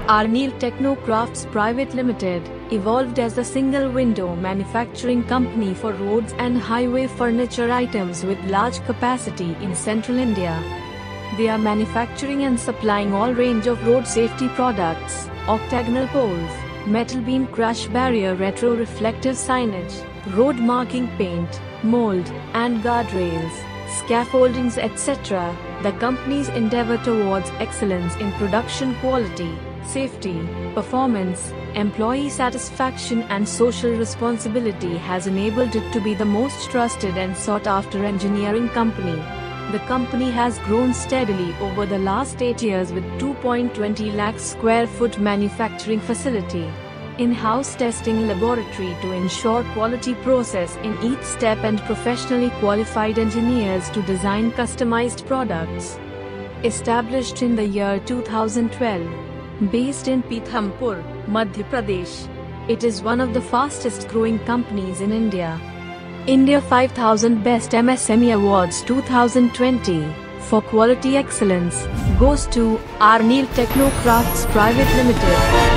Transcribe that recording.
Arnil Technocrafts Private Limited evolved as a single-window manufacturing company for roads and highway furniture items with large capacity in central India. They are manufacturing and supplying all range of road safety products, octagonal poles, metal beam crush barrier retro-reflective signage, road marking paint, mold, and guardrails, scaffoldings etc. The company's endeavor towards excellence in production quality, safety, performance, employee satisfaction and social responsibility has enabled it to be the most trusted and sought-after engineering company. The company has grown steadily over the last 8 years with 2.20 lakh square foot manufacturing facility, in-house testing laboratory to ensure quality process in each step and professionally qualified engineers to design customized products. Established in the year 2012, based in Pithampur, Madhya Pradesh, it is one of the fastest growing companies in India. India 5000 Best MSME Awards 2020 for quality excellence goes to Arnil Technocrafts Private Limited.